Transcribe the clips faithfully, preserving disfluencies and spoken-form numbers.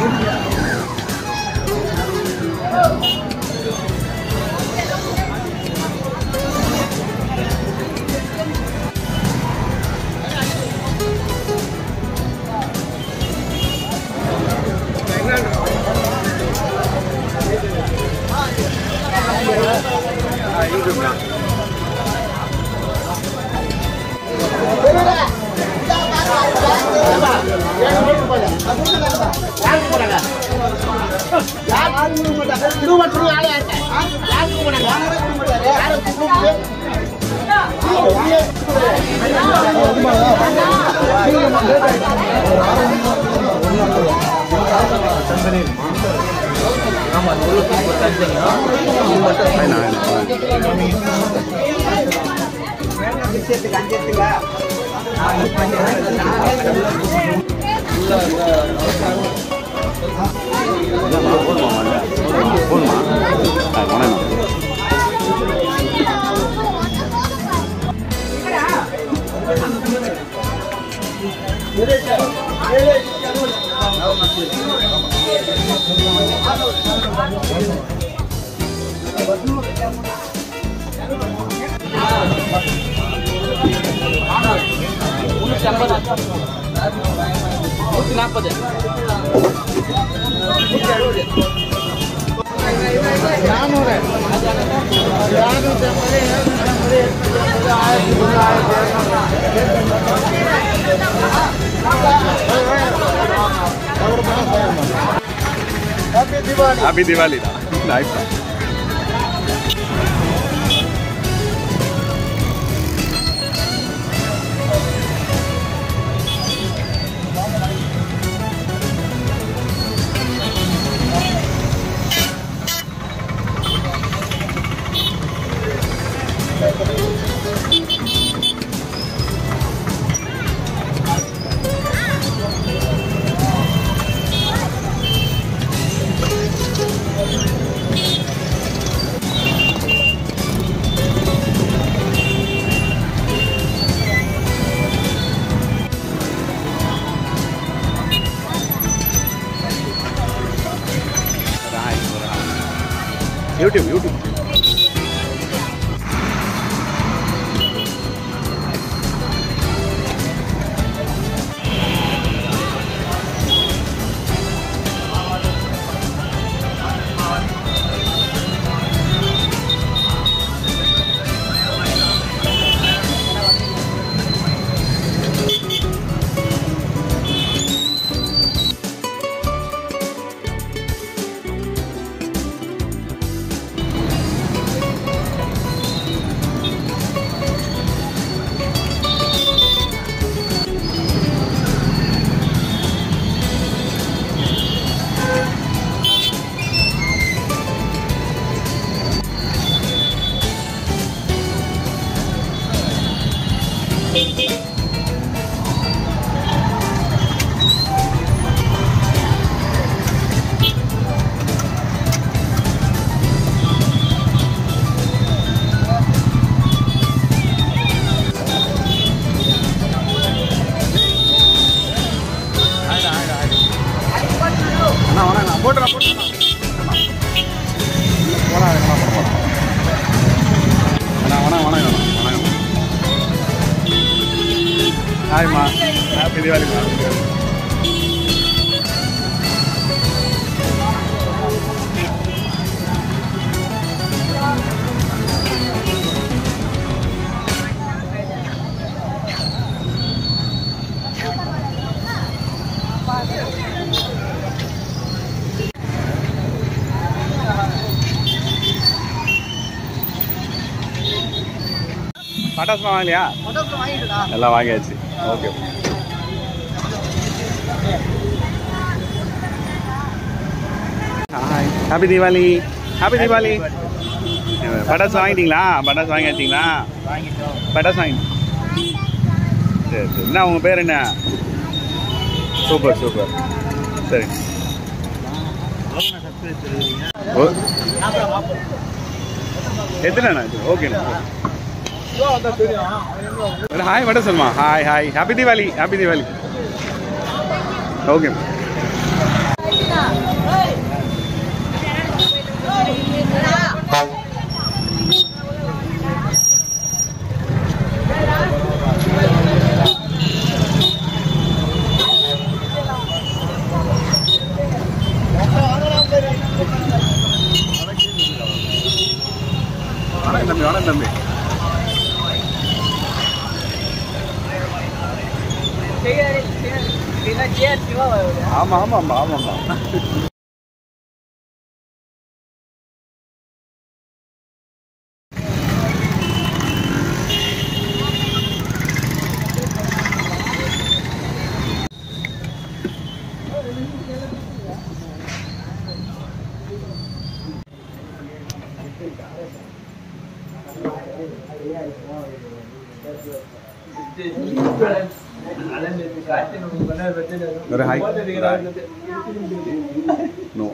Happy Diwali. Nice. YouTube, YouTube. Hi ma, happy Diwali ma. பட்டாசுலாம் வாங்கலையா? பட்டாசுலாம் வாங்கிட்டா? எல்லாம் வாங்கியாச்சு. Okay. Hi. Happy Deepavali. Happy Deepavali. பட்டாசு வாங்கிட்டீங்களா? பட்டாசு வாங்கிட்டீங்களா? வாங்கிட்டோம். பட்டாசு வாங்கி. சரி சரி. என்ன உங்கள் பேர் என்ன? Super super. சரி. எத்தனை ஓகேண்ணா. ஹாய் வட சொல்மா. Hi hi. Happy Deepavali. Happy Deepavali. Okay. ஆமாம் ஆமாம்மா ஆமாம்மா. Very high. No.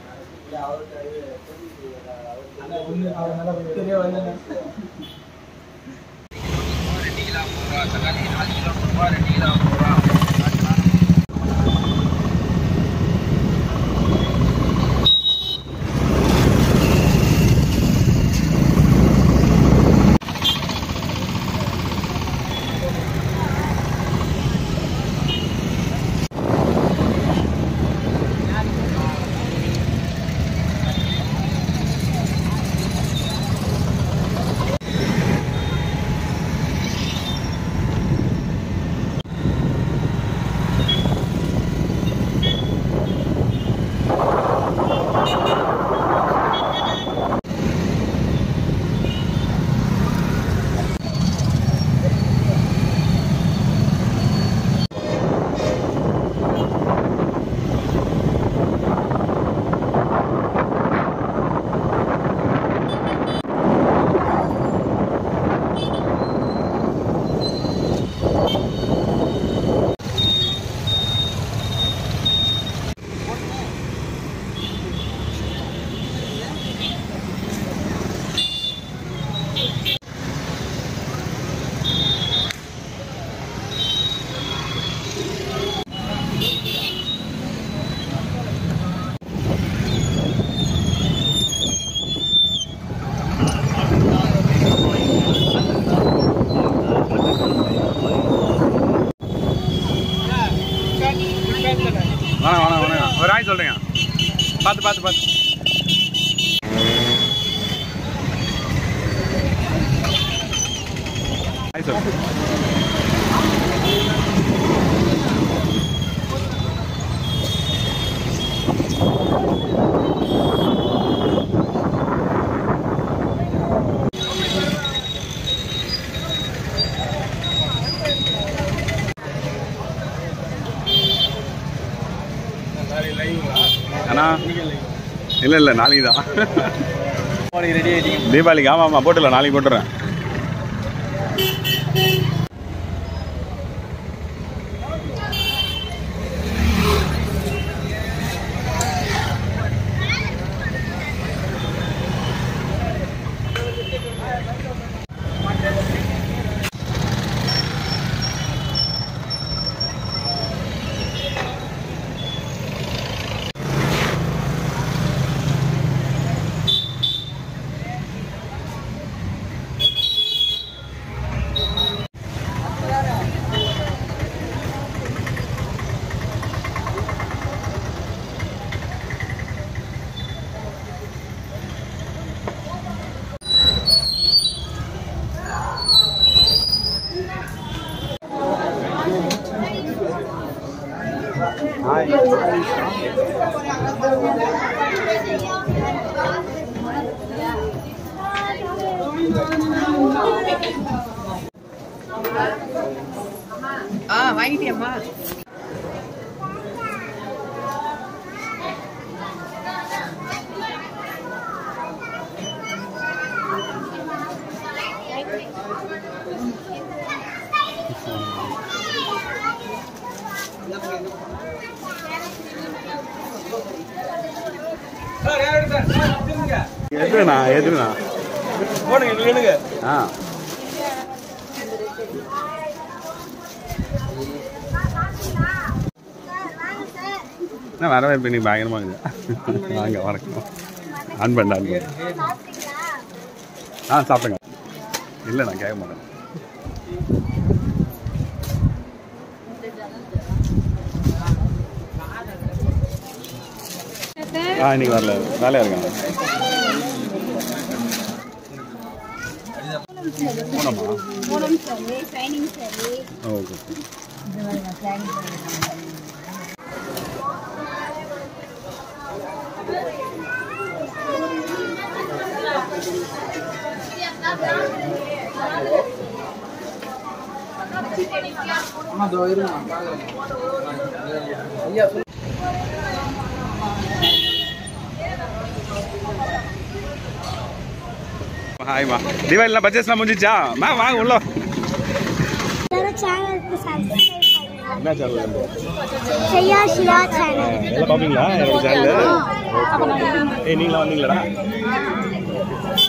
வணக்கம் வணக்கம் வணக்கம். ஒரு ஆய் சொல்கிறேங்க. பார்த்து பார்த்து பார்த்து ஆய் சொல்லுங்க. அண்ணா இல்லை இல்லை நாளைக்கு தான் ரெடி ஆகிட்டீங்க தீபாவளிக்கு. ஆமாம் ஆமாம் போட்டுடலாம், நாளைக்கு போட்டுறேன். Hi. Ah, வாங்கிட்டியம்மா? எதுனா எதுனா போடுங்க இல்லைங்க. ஆ நான் வரவே இப்போ நீங்கள் பயங்கரமாங்க. வாங்க வணக்கம். ஆன் பண்ண ஆன் பண்ண ஆ சாப்பிடுங்க. இல்லை நான் கேட்க மாட்டேன். ஆ இன்னைக்கு வரல, வேலையாக இருக்காங்க. போனோமா? ஓகே. ஹாய்மா, தீபாவளிலாம் பர்ச்சேஸ்லாம் முடிஞ்சிச்சா? மா வாங்க உள்ள. என்ன சேனல்? செய்யா சிவா சேனல். எல்லாம் பார்ப்பீங்களா என்னோட சேனல்? ஏய் நீங்களா வந்தீங்களாடா?